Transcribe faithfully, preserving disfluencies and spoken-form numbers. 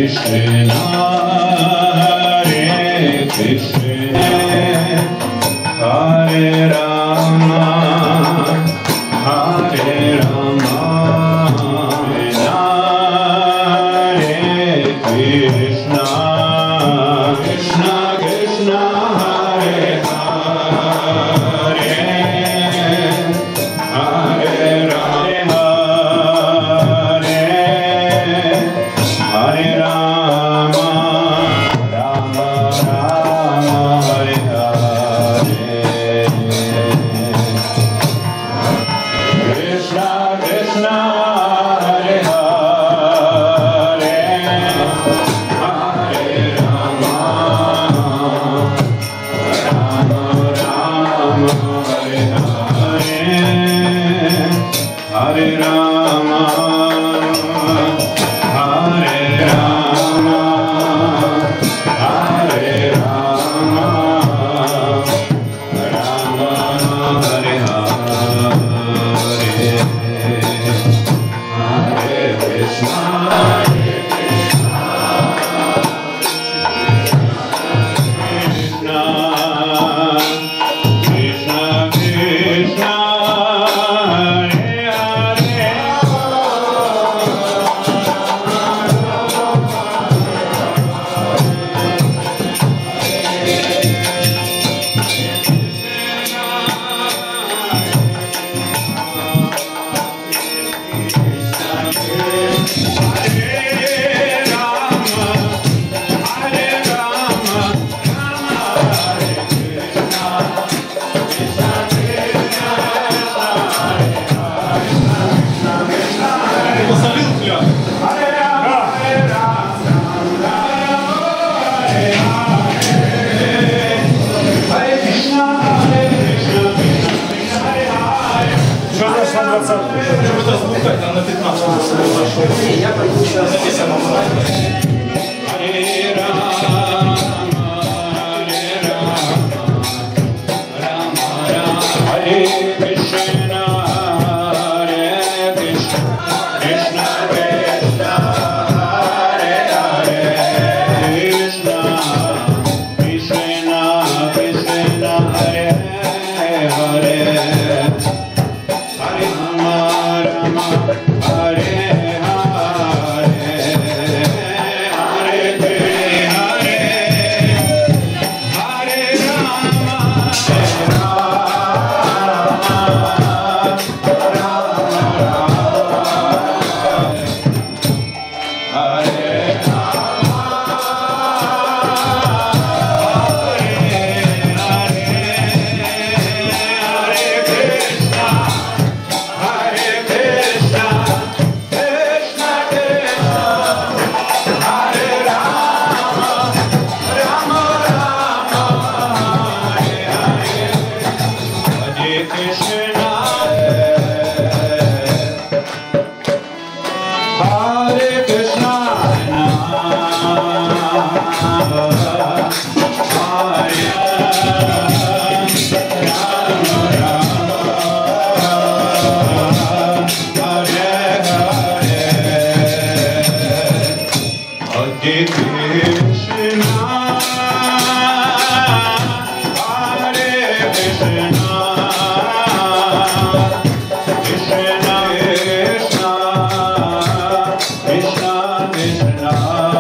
Krishna, Hare Krishna, Hare Rama, Hare Rama, Hare Krishna, Krishna Krishna, Hare Hare, Hare Rama, Hare Rama, Rama Rama, Hare Hare, Krishna Krishna, Hare Hare, Hare Rama, Rama Rama, Hare Hare, Hare Rama, Hare Rama, Hare Rama, Rama Hare Hare, Hare Krishna, Krishna Krishna Krishna, Hare Hare. Это звукать, там на пятнадцать. Я пойду сейчас. Hare Rama, Hare Rama, Rama Rama, Hare Krishna, Hare Krishna, Krishna Krishna, Hare Hare, Krishna Krishna, Krishna Hare Hare, Hare Rama, Rama Hare Hare, Hare Krishna, Hare Rama, Krishna Krishna, Krishna Krishna.